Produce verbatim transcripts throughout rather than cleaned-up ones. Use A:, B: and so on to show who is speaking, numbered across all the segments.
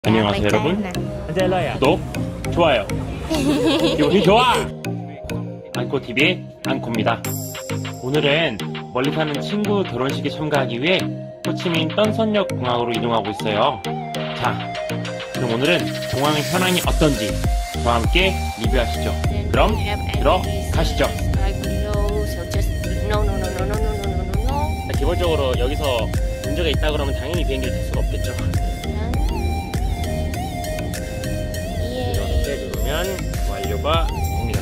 A: 안녕하세요 여러분. 안젤라야. 구독, 좋아요. 기분이 좋아. 안코티비의 안코입니다. 오늘은 멀리 사는 친구 결혼식에 참가하기 위해 호치민 떤선역 공항으로 이동하고 있어요. 자, 그럼 오늘은 공항의 현황이 어떤지 저와 함께 리뷰하시죠. 그럼 들어가시죠. 기본적으로 여기서 문제가 있다 그러면 당연히 비행기를 탈 수가 없겠죠. 이렇게 누르면 완료가 됩니다.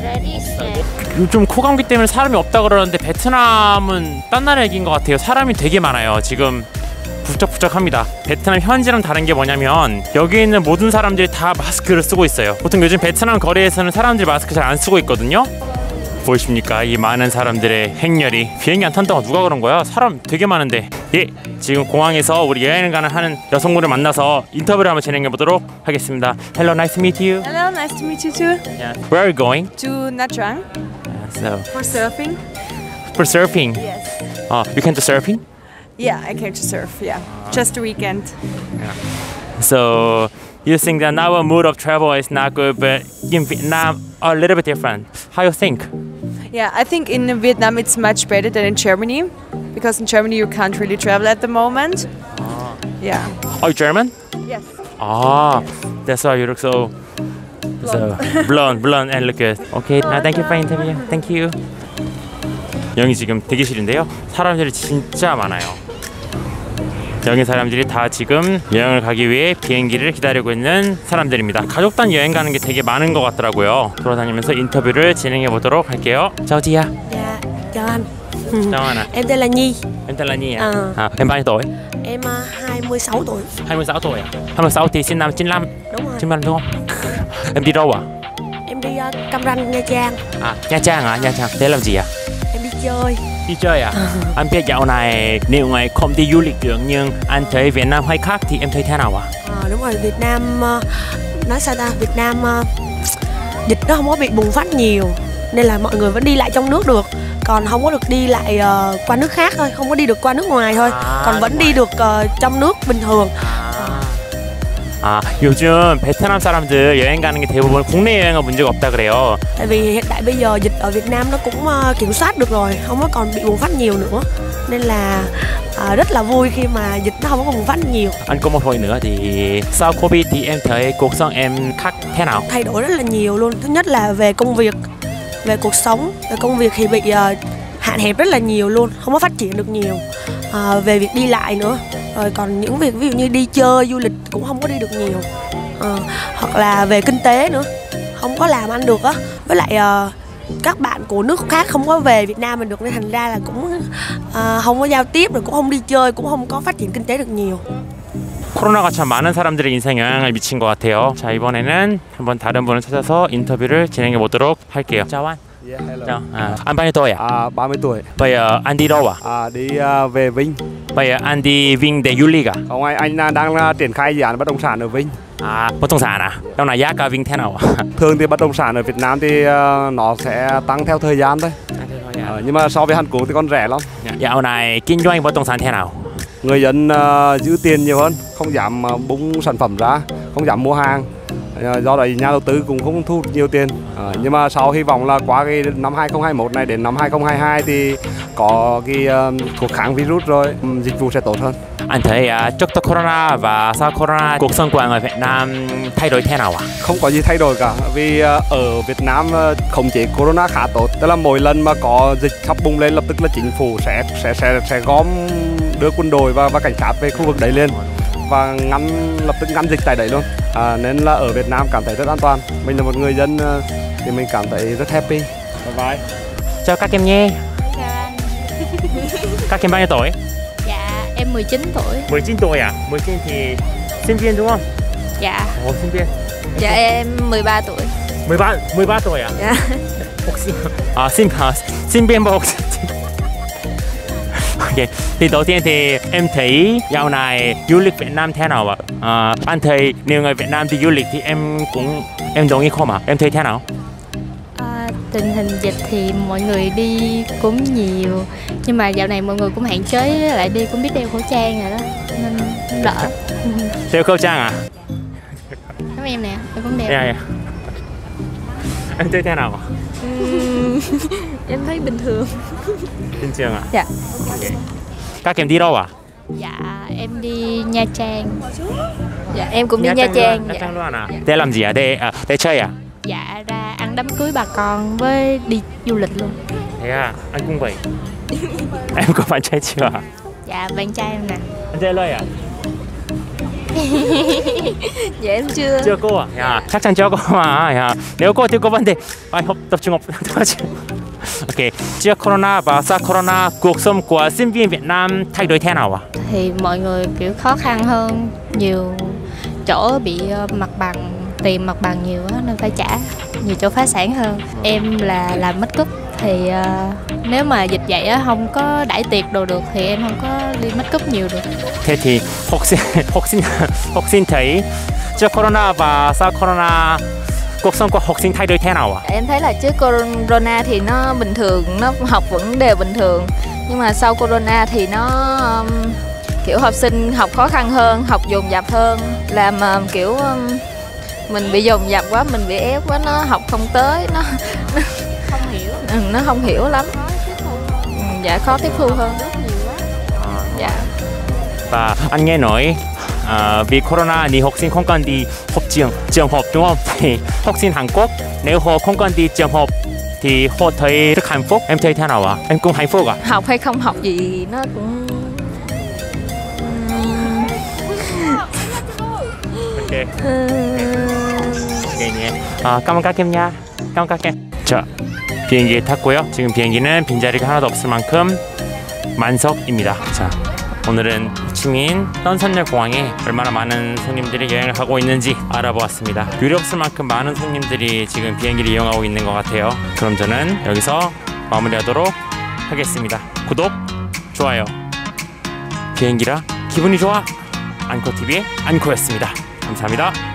A: 요즘 코감기 때문에 사람이 없다 그러는데 베트남은 딴 나라 얘기인 것 같아요. 사람이 되게 많아요. 지금 부쩍부쩍합니다. 베트남 현지랑 다른 게 뭐냐면 여기 있는 모든 사람들이 다 마스크를 쓰고 있어요. 보통 요즘 베트남 거리에서는 사람들이 마스크 잘 안 쓰고 있거든요. 보이십니까? 이 많은 사람들의 행렬이. 비행기 안 탄다고 누가 그런 거야? 사람 되게 많은데. 예, 지금 공항에서 우리 여행을 가는 하는 여성분을 만나서 인터뷰를 한번 진행해 보도록 하겠습니다. Hello, nice to meet you.
B: Hello, nice to meet you too.
A: Yeah. Where are you going?
B: To Nha Trang.
A: Uh, so
B: For surfing.
A: For surfing.
B: Yes.
A: Uh, you came to surfing?
B: Yeah, I came to surf. Yeah, uh, just a weekend.
A: Yeah. So you think that our mood of travel is not good, but in Vietnam a little bit different. How you think?
B: Yeah, I think in Vietnam it's much better than in Germany, because in Germany you can't really travel at the moment.
A: Ah.
B: Yeah.
A: Are you German?
B: Yes.
A: Ah, that's why you look so so blonde, blonde and look good. Okay, now thank you for interview. Thank you. 여기 지금 대기실인데요. 사람들이 진짜 많아요. 여기 사람들이 다 지금 여행을 가기 위해 비행기를 기다리고 있는 사람들입니다. 가족 단 여행 가는 게 되게 많은 것 같더라고요. 돌아다니면서 인터뷰를 진행해 보도록 할게요. Chào chị ạ.
C: Dạ, chào anh.
A: Chào anh ạ.
C: Em tên là Nhi.
A: Em tên là Nhi ạ.
C: À.
A: À, em bao nhiêu tuổi?
C: Em uh, hai mươi sáu tuổi.
A: hai mươi sáu tuổi ạ. hai mươi sáu thì sinh năm chín lăm.
C: Đúng rồi.
A: chín lăm đúng không? Em đi đâu ạ?
C: Em đi uh, Cam Ranh, Nha Trang.
A: À, Nha Trang à? Nha Trang. Thế làm gì ạ?
C: Em đi chơi.
A: Đi chơi à? Anh biết dạo này nếu ngày không đi du lịch được nhưng anh thấy Việt Nam hay khác thì em thấy thế nào ạ?
C: À, đúng rồi, Việt Nam uh, nói sao ta? Việt Nam uh, dịch nó không có bị bùng phát nhiều nên là mọi người vẫn đi lại trong nước được, còn không có được đi lại uh, qua nước khác thôi, không có đi được qua nước ngoài thôi,
A: à,
C: còn vẫn đi được uh, trong nước bình thường.
A: 아, 요즘 베트남 사람들 여행 가는 게 대부분 국내 여행은 문제가 없다 그래요.
C: Tại vì hiện tại bây giờ dịch ở Việt Nam nó cũng uh, kiểm soát được rồi, không có còn bị bùng phát nhiều nữa, nên là uh, rất là vui khi mà dịch nó không có bùng phát nhiều.
A: Anh có một hỏi nữa thì sau Covid thì em thấy cuộc sống em khác thế nào?
C: Thay đổi rất là nhiều luôn. Thứ nhất là về công việc, về cuộc sống, về công việc thì bị uh, hạn hẹp rất là nhiều luôn, không có phát triển được nhiều. Uh, về việc đi lại nữa. Rồi còn những việc ví dụ như đi chơi, du lịch cũng không có đi được nhiều. uh, Hoặc là về kinh tế nữa, không có làm ăn được á. Với lại uh, các bạn của nước khác không có về Việt Nam mình được, nên thành ra là cũng uh, không có giao tiếp, rồi cũng không đi chơi, cũng không có phát triển kinh tế được nhiều.
A: 코로나가 참 많은 사람들의 인생에 영향을 미친 것 같아요. 자, 이번에는 한번 다른 분을 찾아서 인터뷰를 진행해 보도록 할게요. Chào anh.
D: Yeah, hello.
A: Chào. À, anh bao nhiêu tuổi ạ?
D: À, ba mươi tuổi.
A: Bây giờ anh đi đâu ạ?
D: À, đi uh, về Vinh.
A: Bây giờ anh đi Vinh để du lịch à?
D: Không, anh anh đang uh, triển khai dự án bất động sản ở Vinh.
A: À, bất động sản à? Trong này giá cả Vinh thế nào ạ?
D: Thường thì bất động sản ở Việt Nam thì uh, nó sẽ tăng theo thời gian thôi. À, nhưng mà so với Hàn Quốc thì còn rẻ lắm.
A: Dạo này kinh doanh bất động sản thế nào?
D: Người dân uh, giữ tiền nhiều hơn, không dám uh, bung sản phẩm ra, không dám mua hàng. Do đó nhà đầu tư cũng không thu nhiều tiền. À, nhưng mà sau hy vọng là qua cái năm hai không hai mốt này đến năm hai không hai hai thì có cái uh, thuốc kháng virus rồi, um, dịch vụ sẽ tốt hơn.
A: Anh thấy uh, trước tới corona và sau corona cuộc sống của người Việt Nam thay đổi thế nào ạ?
D: Không có gì thay đổi cả, vì uh, ở Việt Nam uh, khống chế corona khá tốt. Tức là mỗi lần mà có dịch sắp bùng lên lập tức là chính phủ sẽ sẽ sẽ sẽ gom đưa quân đội và và cảnh sát về khu vực đấy lên và ngăn lập tức ngăn dịch tại đấy luôn. À, nên là ở Việt Nam cảm thấy rất an toàn. Mình là một người dân thì mình cảm thấy rất happy. Bye bye.
A: Chào các em nhé.
E: Chào anh.
A: Các em bao nhiêu tuổi?
E: Dạ em mười chín tuổi.
A: mười chín tuổi à? mười chín thì sinh viên đúng không?
E: Dạ.
A: Ồ, sinh viên.
E: Dạ em mười ba tuổi.
A: mười ba mười ba tuổi à?
E: Dạ.
A: À, sinh à, sinh viên một. Okay. Thì đầu tiên thì em thấy dạo này du lịch Việt Nam thế nào ạ? À, anh thấy nhiều người Việt Nam đi du lịch thì em cũng em đồng ý không ạ? Em thấy thế nào?
E: À, tình hình dịch thì mọi người đi cũng nhiều, nhưng mà dạo này mọi người cũng hạn chế lại đi, cũng biết đeo khẩu trang rồi đó nên đỡ.
A: Đeo khẩu trang à?
E: Giống em nè, em cũng đẹp.
A: Yeah, yeah. Em thấy thế nào?
E: Em thấy bình thường.
A: Bình thường à?
E: Dạ.
A: Okay. Các em đi đâu à?
E: Dạ, em đi Nha Trang. Dạ, em cũng đi Nha,
A: Nha
E: Trang.
A: Trang. Nha
E: Dạ.
A: Trang luôn à? Để làm gì à? Để à, để chơi à?
E: Dạ, ra ăn đám cưới bà con với đi du lịch luôn.
A: Thế à? Anh cũng vậy. Em có bạn trai chưa?
E: Dạ, bạn trai em nè.
A: Anh trai lời à?
E: Dạ em chưa.
A: Chưa cô à? Yeah. Chắc chắn chưa cô mà. Yeah. Nếu cô thì có vấn đề. Ai học tập trung học. Ok. Trước corona và sau corona, cuộc sống của sinh viên Việt Nam thay đổi thế nào à?
E: Thì mọi người kiểu khó khăn hơn, nhiều chỗ bị uh, mặt bằng, tìm mặt bằng nhiều á nên phải trả, nhiều chỗ phá sản hơn. Em là làm make up thì uh, nếu mà dịch vậy á không có đãi tiệc đồ được thì em không có đi make up nhiều được.
A: Thế thì học sinh học sinh học sinh thấy trước corona và sau corona cuộc sống của học sinh thay đổi thế nào à?
F: Em thấy là trước corona thì nó bình thường, nó học vẫn đều bình thường. Nhưng mà sau corona thì nó um, kiểu học sinh học khó khăn hơn, học dồn dập hơn. Làm um, kiểu um, mình bị dồn dập quá, mình bị ép quá, nó học không tới, nó, nó
E: Không hiểu.
F: ừ, nó không hiểu lắm. Ừ, dạ khó tiếp thu hơn. Dạ.
A: Và anh nghe nói à, vì corona thì học sinh không cần đi học trường trường học đúng không? Thì học sinh Hàn Quốc nếu họ không cần đi trường học thì họ thấy rất hạnh phúc. Em thấy thế nào ạ? Em cũng hạnh phúc à?
F: Học hay không học gì nó cũng
A: Ok. Ok nhé. 아, cảm ơn các em nha. cảm ơn các em. 자, 비행기에 탔고요. 지금 비행기는 빈자리가 하나도 없을 만큼 만석입니다. 자, 오늘은 호치민 떤선역 공항에 얼마나 많은 손님들이 여행을 하고 있는지 알아보았습니다. 유럽을 만큼 많은 손님들이 지금 비행기를 이용하고 있는 것 같아요. 그럼 저는 여기서 마무리하도록 하겠습니다. 구독, 좋아요. 비행기라 기분이 좋아. 안코티비의 안코였습니다. 감사합니다.